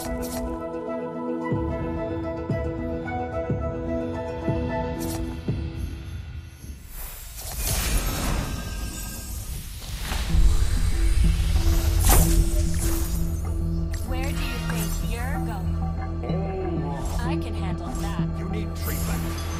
Where do you think you're going? I can handle that. You need treatment.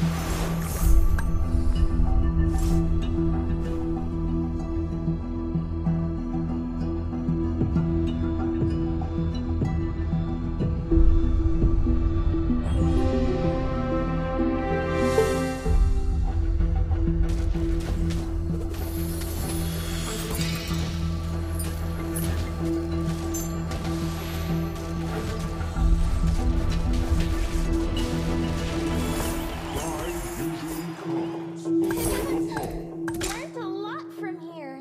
Learned a lot from here.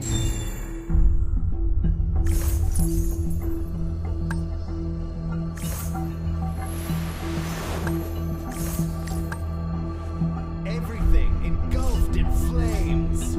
Everything engulfed in flames.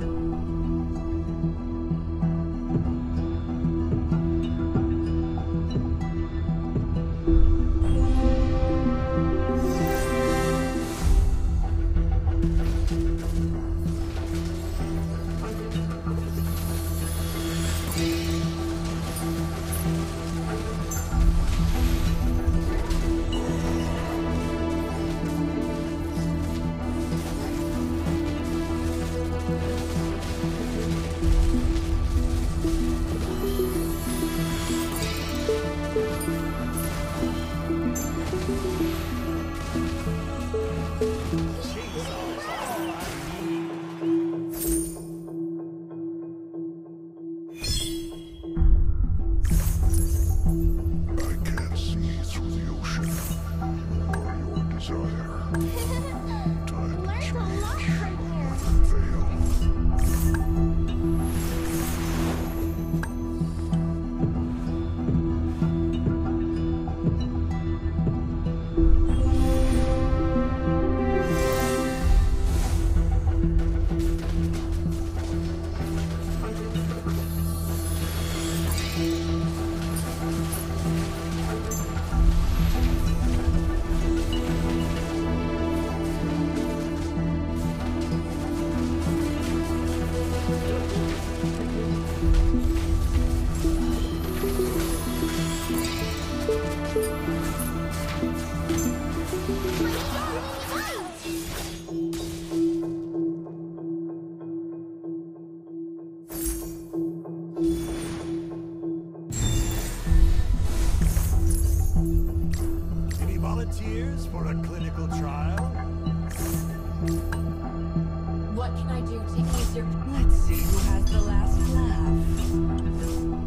I can't see through the ocean or your desire. Time Learned a lot change from here. veil. Any volunteers for a clinical trial? What can I do to ease your... Let's see who has the last laugh.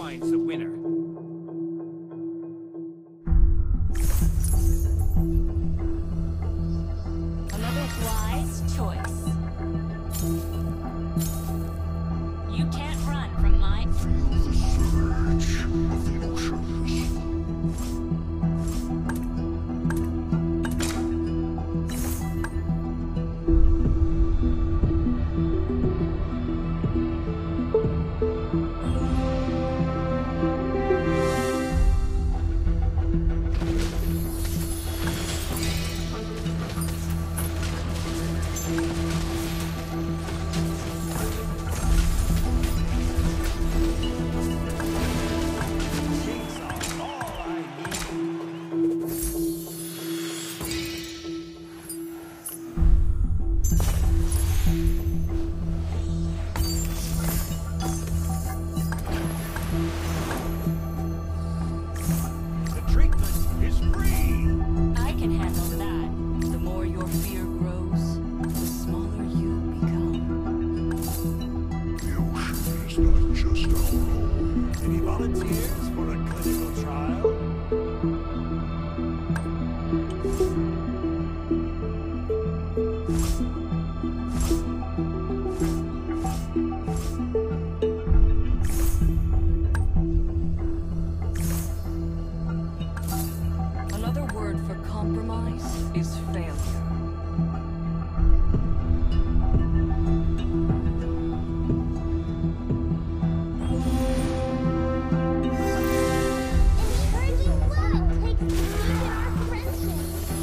finds the winner. Another wise choice. You can't run from my... Feel the surge of the oceans. Chainsaw, all I need. The treatment is free. I can handle that. The more your fear grows, the smaller you become. The ocean is not just our home. Any volunteers for a clinical trial? Another word for compromise is failure. Encouraging blood takes the deep in our friendship.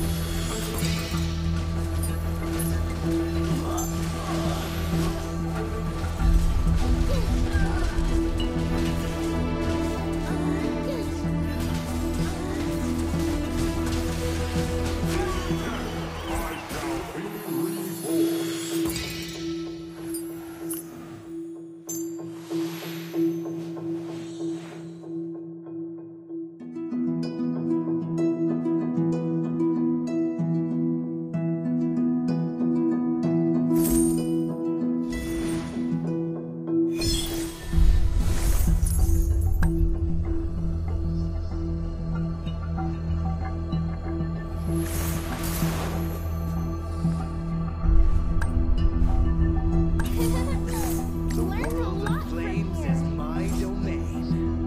The Learned a world lot of from flames here. is my domain.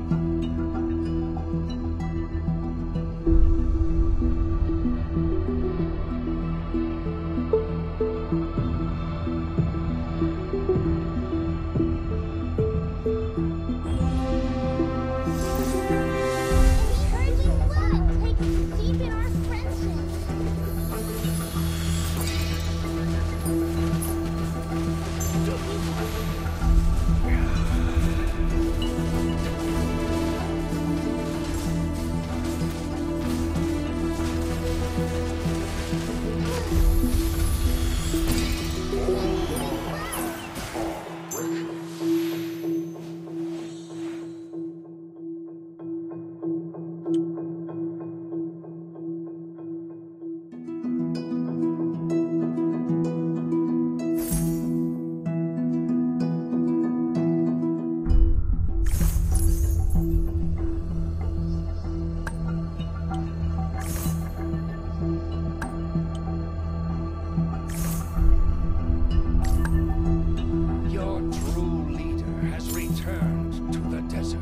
Encouraging blood takes the deep in our friendship. Your true leader has returned to the desert.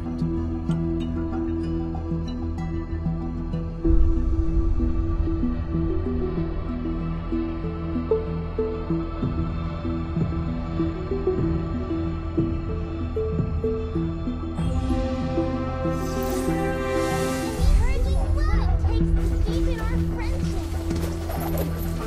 Encouraging blood takes the deep in our friendship.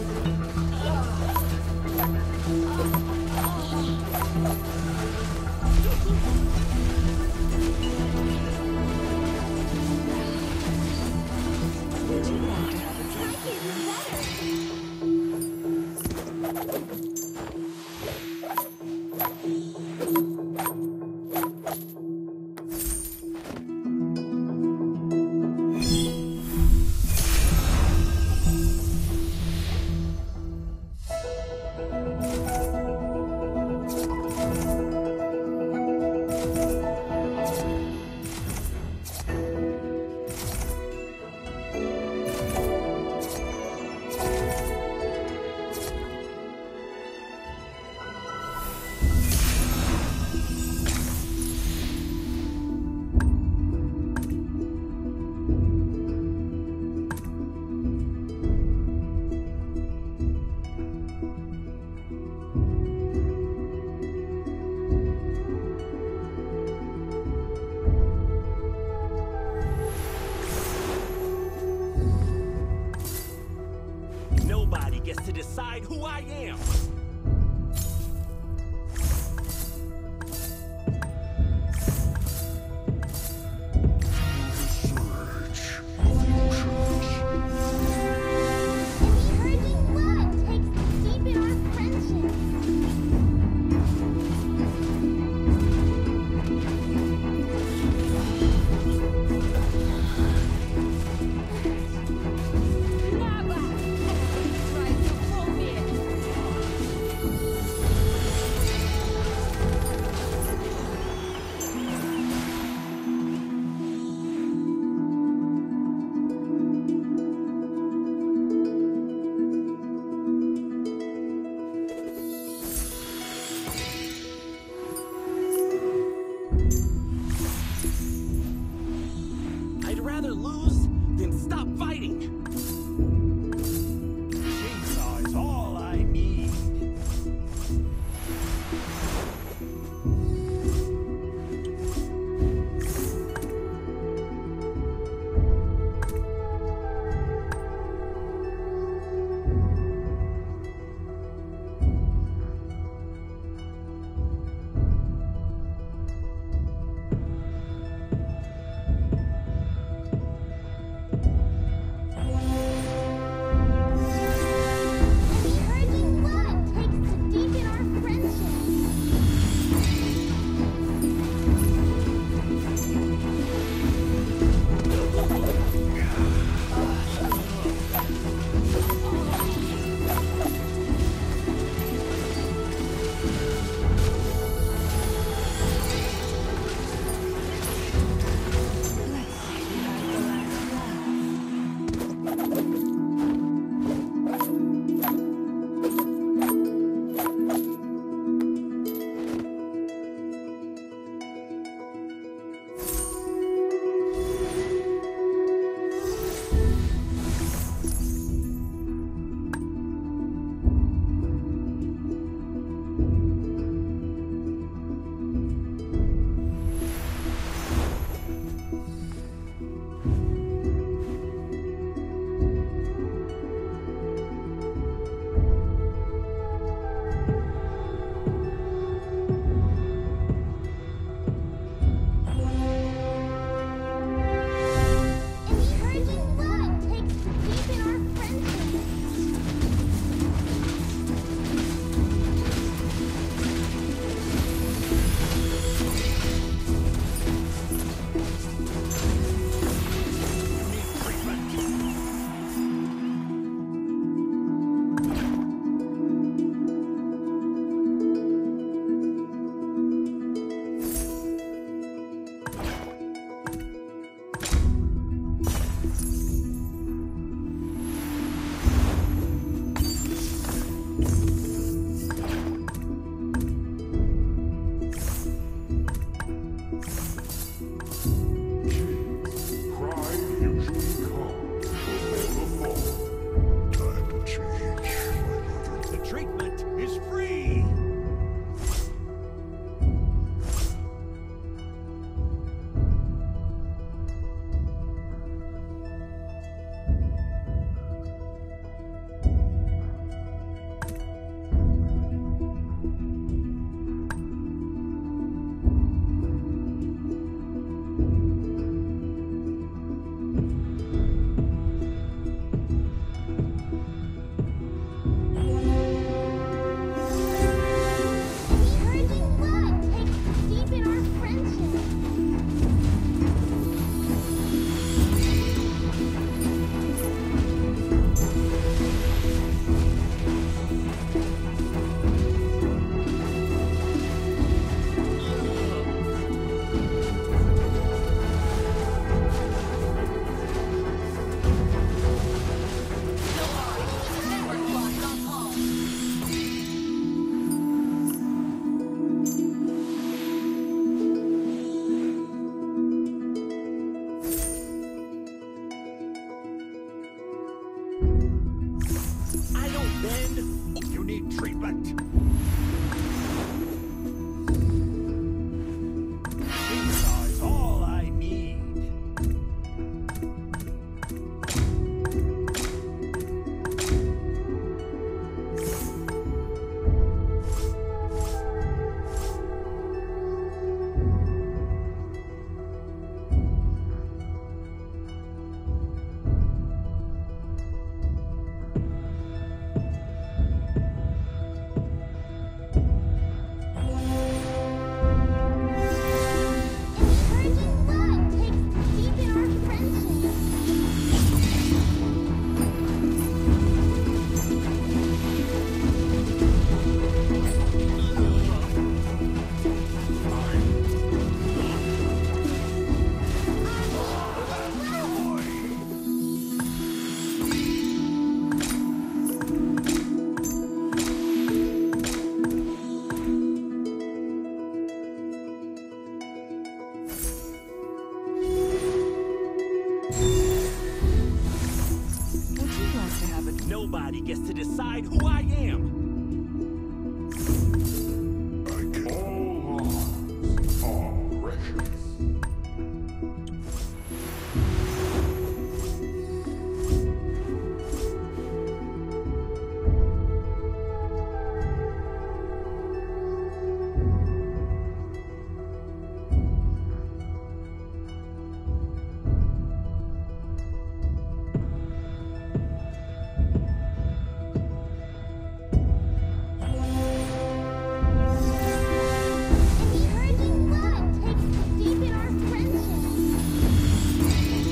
Would you like to have a drink? Like it better. decide who I am. Surge of the oceans. Encouraging blood takes to deepen our friendship. Never try to fool me. I'd rather lose than stop fighting. Chainsaw is all I need. Encouraging blood takes to deepen our friendship. Let's see who has the last laugh. Encouraging blood takes to deepen our friendship. Need treatment. Pride usually comes before the fall. Time to change, my mother. The treatment is free. Encouraging blood takes to deepen our friendship. Never lost on home. I don't bend. You need treatment. Chainsaw is all I need. Would you like to have a Nobody gets to decide who I am. All lives are precious. Encouraging blood takes deep in our friendship.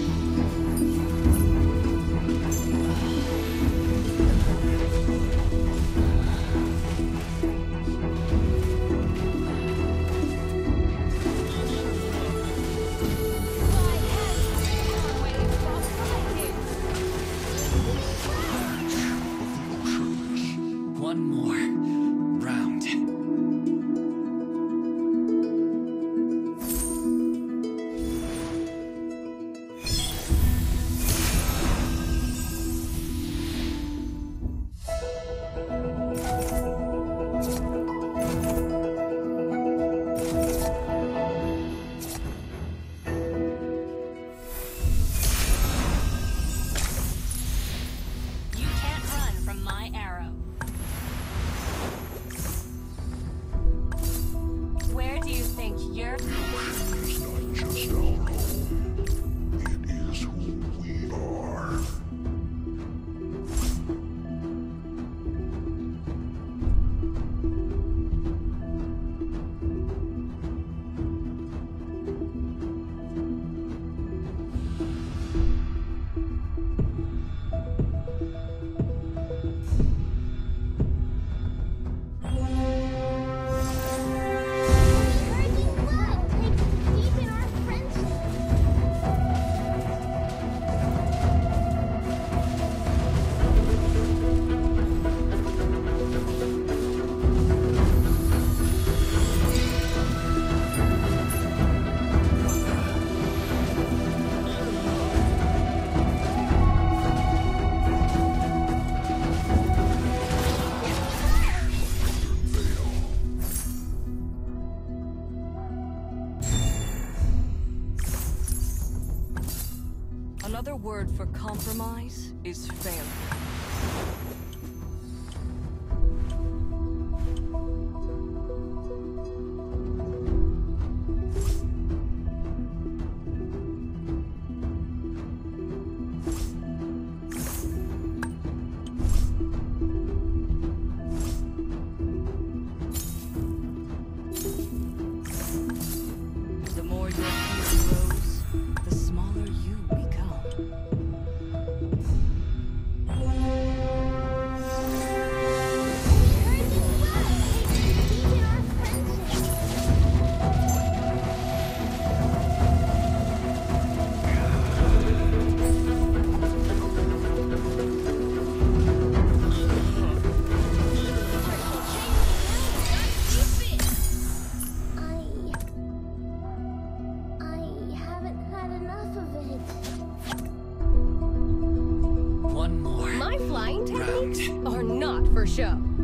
Why has our way across the One more round. You can't run from my arrow. Where do you think you're... It's not just our home. It is who we are. encouraging blood takes deep in our friendship. Another word for compromise is failure. The more your fear grows, the smaller you become. Encouraging blood takes deep in our friendship. I haven't had enough of it. One more My flying round. techniques are not for show.